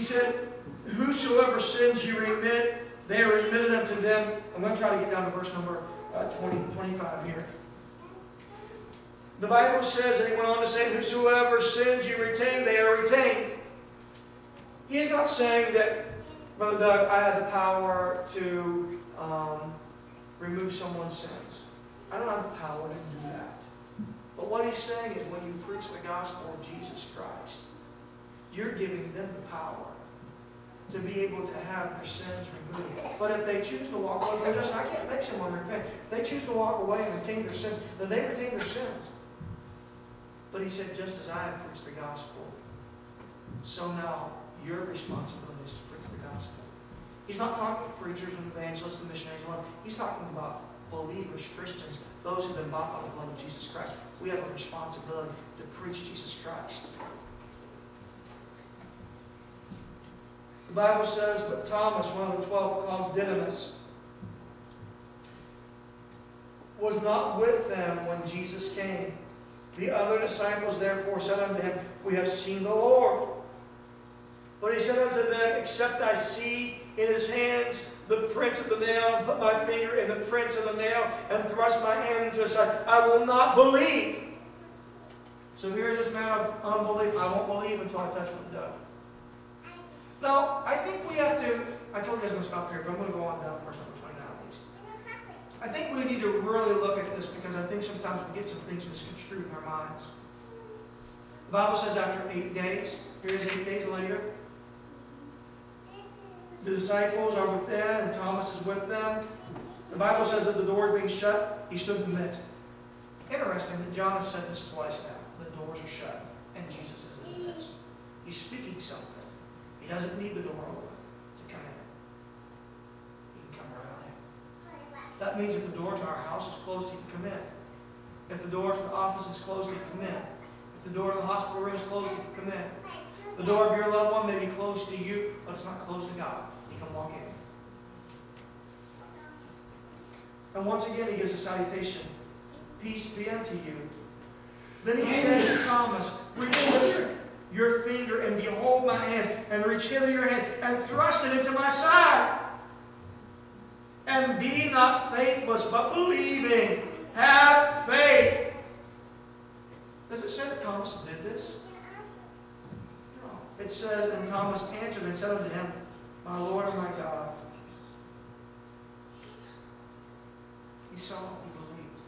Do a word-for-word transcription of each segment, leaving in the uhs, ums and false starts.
said, whosoever sins you remit, they are remitted unto them. I'm going to try to get down to verse number uh, twenty, twenty-five here. The Bible says, and he went on to say, whosoever sins you retain, they are retained. He is not saying that, Brother Doug, I have the power to um, remove someone's sins. I don't have the power to do that. But what he's saying is when you preach the gospel of Jesus Christ, you're giving them the power to be able to have their sins removed. But if they choose to walk away, they're just, I can't make someone repent. If they choose to walk away and retain their sins, then they retain their sins. But he said, just as I have preached the gospel, so now your responsibility is to preach the gospel. He's not talking to preachers and evangelists and missionaries alone. He's talking about believers, Christians, those who have been bought by the blood of Jesus Christ. We have a responsibility to preach Jesus Christ. The Bible says, but Thomas, one of the twelve, called Didymus, was not with them when Jesus came. The other disciples therefore said unto him, we have seen the Lord. But he said unto them, except I see in his hands the prints of the nail, and put my finger in the prints of the nail, and thrust my hand into his side, I will not believe. So here's this man of unbelief. I won't believe until I touch what he does. Now, I think we have to, I told you I was going to stop here, but I'm going to go on down to verse number twenty-nine at least. I think we need to really look at this because I think sometimes we get some things misconstrued in our minds. The Bible says after eight days, here's eight days later, the disciples are within and Thomas is with them. The Bible says that the door is being shut. He stood in the midst. Interesting that John has said this twice now. The doors are shut and Jesus is in the midst. He's speaking something. He doesn't need the door open to come in. He can come right on in. That means if the door to our house is closed, he can come in. If the door to the office is closed, he can come in. If the door to the hospital room is closed, he can come in. The door of your loved one may be closed to you, but it's not closed to God. He can walk in. And once again, he gives a salutation. Peace be unto you. Then he said to Thomas, reach hither your finger and behold my hand, and reach hither your hand and thrust it into my side. And be not faithless, but believing. Have faith. Does it say that Thomas did this? No. It says, and Thomas answered and said unto him, my Lord and my God. He saw, he believed.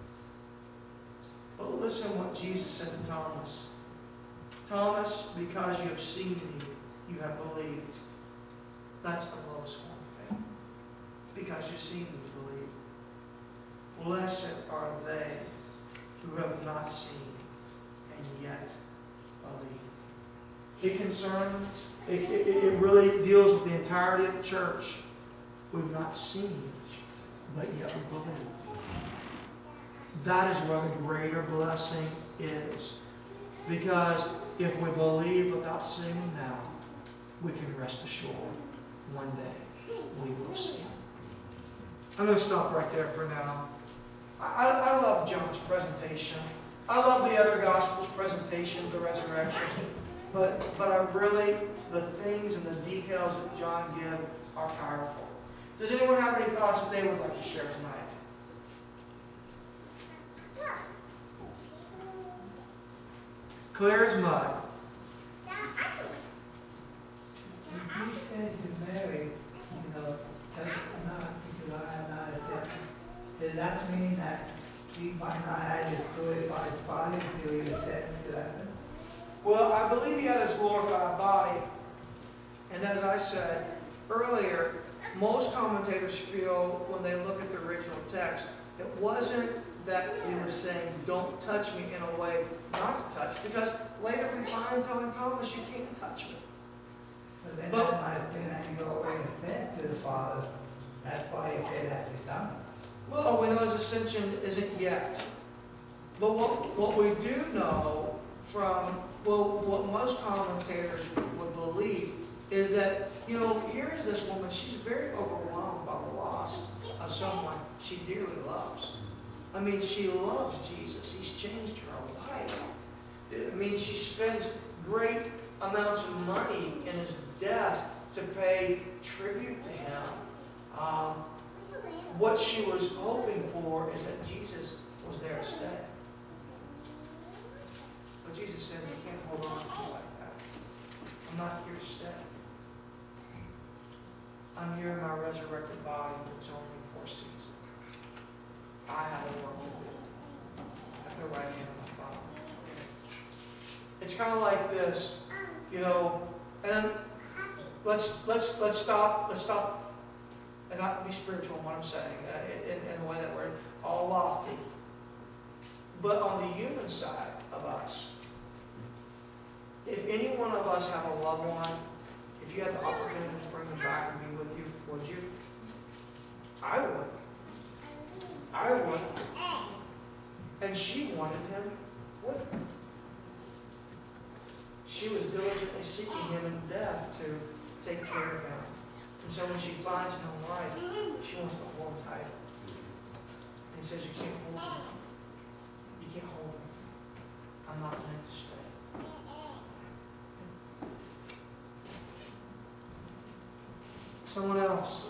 But listen what Jesus said to Thomas. Thomas, because you have seen me, you have believed. That's the lowest form of faith. Because you've seen me, you believe. Blessed are they who have not seen and yet believe. It concerns, it, it, it really deals with the entirety of the church. We've not seen, but yet we believe. That is where the greater blessing is. Because if we believe without seeing now, we can rest assured one day we will see. I'm going to stop right there for now. I, I love John's presentation. I love the other Gospels' presentation of the resurrection. But, but I really, the things and the details that John gives are powerful. Does anyone have any thoughts that they would like to share tonight? Clear as mud. You said to Mary, you know, touch it not because I am not a sinner. Does that mean that he might not have his glorified body until he was sentenced to heaven? Well, I believe he had his glorified body. And as I said earlier, most commentators feel when they look at the original text, it wasn't that he was saying, don't touch me in a way not to touch. Because later we find telling Thomas, you can't touch me. But then But- that might have been that you already sent to the Father. That's why he said that to Thomas. Well, we know his ascension isn't yet. But what, what we do know from, well, what most commentators would believe is that, you know, here is this woman, she's very overwhelmed by the loss of someone she dearly loves. I mean, she loves Jesus. He's changed her life. I mean, she spends great amounts of money in his death to pay tribute to him. Um, what she was hoping for is that Jesus was there to stay. But Jesus said, you can't hold on to me like that. I'm not here to stay. I'm here in my resurrected body, but it's only for a season. I have a work to do at the right hand of my Father. It's kind of like this, you know, and let's let's let's stop let's stop and not be spiritual in what I'm saying, uh, in, in a way that we're all lofty. But on the human side of us, if any one of us have a loved one, if you had the opportunity to bring them back and be with you, would you? I would. I would. And she wanted him with her. She was diligently seeking him in death to take care of him. And so when she finds him alive, she wants to hold him tight. And he says, you can't hold him. You can't hold him. I'm not meant to stay. Someone else.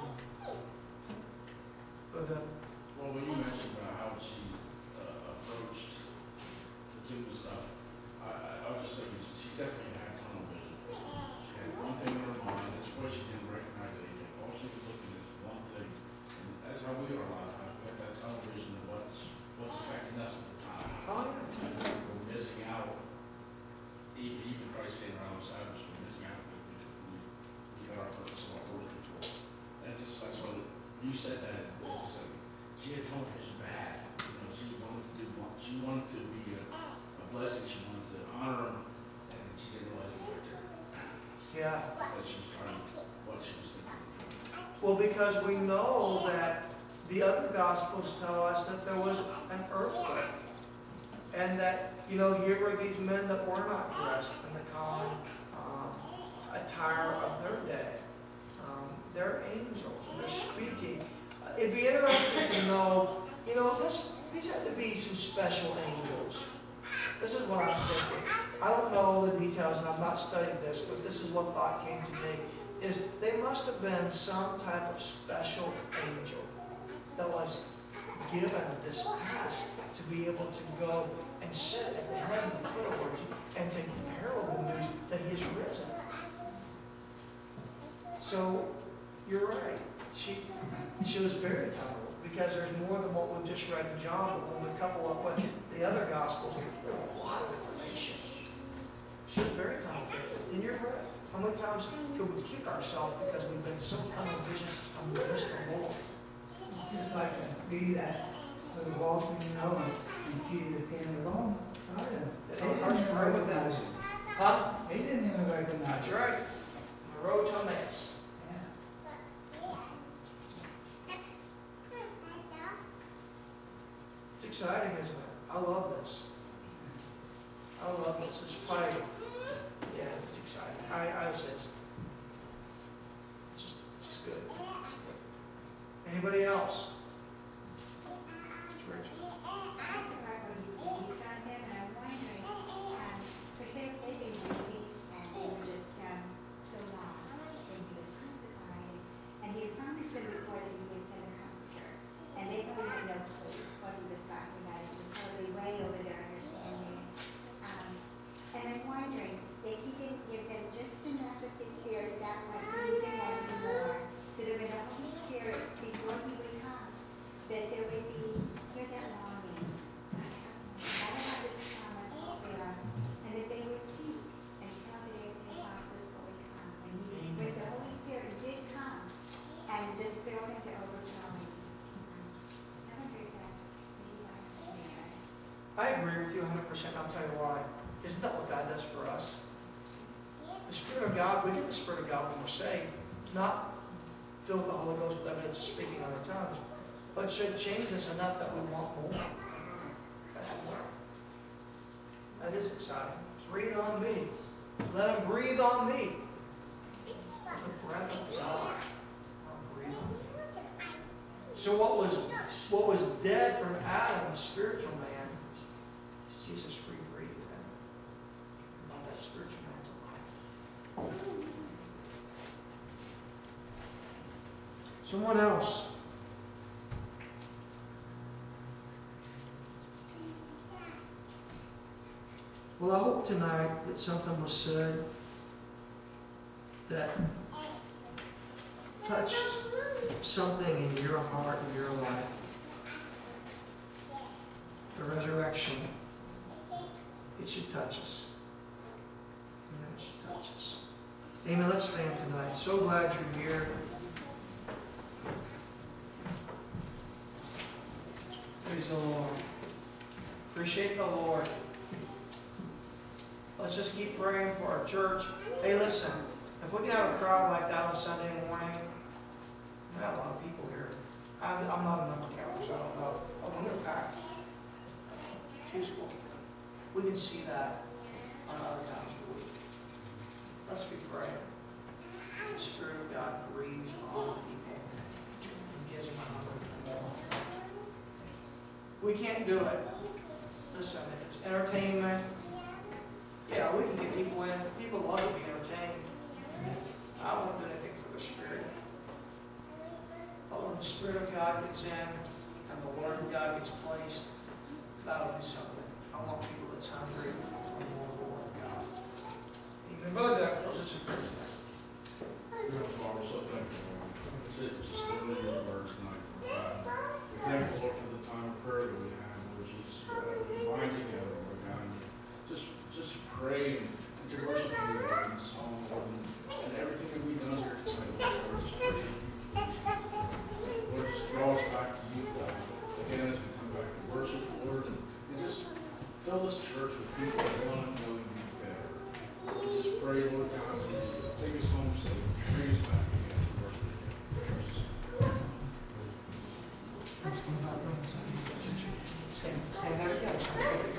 But, uh, well, when you mentioned about how she uh, approached the Cuban stuff, I, I, I was just thinking she definitely had tunnel vision. She had one thing in her mind, that's why she didn't recognize anything. All she was looking at is one thing. And that's how we are a lot of times. We have that tunnel vision of what's, what's affecting us at the time. oh, yeah. And we're missing out. Even, even Christ came around beside us, we're missing out. We, we, we got our purpose of what we're looking for. And it's just, that's what you said that. It's just like, she had tunnel vision bad. You know, she wanted to do one. She wanted to be a, a blessing. She wanted to honor him, and she didn't realize it was right there. Yeah. That she was trying to, what she was thinking. Well, because we know that the other Gospels tell us that there was an earthquake. And that, you know, here were these men that were not dressed in the common um, attire of their day. Um, they're angels. They're speaking. Uh, it'd be interesting to know, you know, this, these had to be some special angels. This is what I'm thinking. I don't know all the details, and I've not studied this, but this is what thought came to me, is they must have been some type of special angel that was given this task to be able to go and sit at the head of the foot of worship and to herald the news that he is risen. So, you're right. She, she was very talented, because there's more than what we've just read in John, but when we couple up what the other Gospels, there's a lot of information. She was very talented. And you're right. How many times could we kick ourselves because we've been so tunnel vision on the rest of the Lord? Just like a bee that was walking, you know, and Jesus came along. I It didn't hurts even right with recognize us. him. Huh? He didn't even recognize That's him. right. The road to Emmaus. Yeah. It's exciting, isn't it? I love this. I love this. It's fighting. Yeah, it's exciting. I, I was, it's, it's just, it's just good. It's good. Anybody else? It's Rachel. I agree with you one hundred percent, and I'll tell you why. Isn't that what God does for us? The Spirit of God, we get the Spirit of God when we're saved, not fill the Holy Ghost with evidence of speaking other tongues, but should change us enough that we want more. That is exciting. Breathe on me. Let Him breathe on me. The breath of God. Breathe on me. So what was what was dead from Adam, the spiritual man, Jesus rebreathed him. Allow that spiritual man to Someone else. Well, I hope tonight that something was said that touched something in your heart and your life. The resurrection, it should touch us. You know, it should touch us. Amen. Let's stand tonight. So glad you're here. Praise the Lord. Appreciate the Lord. Let's just keep praying for our church. Hey, listen, if we can have a crowd like that on Sunday morning, we got a lot of people here. I, I'm not a number counter, so I don't know. Oh, we're packed. Peaceful. We can see that on other times of the week. Let's be praying. The Spirit of God breathes on people and gives them a hunger for more. We can't do it. Listen, if it's entertainment, yeah, we can get people in. People love to be entertained. I won't do anything for the Spirit. But when the Spirit of God gets in and the Word of God gets placed, that'll do something. I want people that's hungry for more of the Word of God. Even Brother Doug knows this in prayer tonight. Father, so thank you, Lord. That's it, just literally your words tonight, Lord God. We thank you, Lord, for the time of prayer that we have, Lord Jesus, for that we bind together, Lord God. Just, just pray and to worship you, Lord, in song, Lord, and, and everything that we've done here tonight, Lord, just pray. Lord, just draw us back to you, God. Again, as we come back to worship, Lord, and, and just fill this church with people that want to know you better. We just pray, Lord God, that you take us home safe, bring us back again to worship you. Stand, stand there again.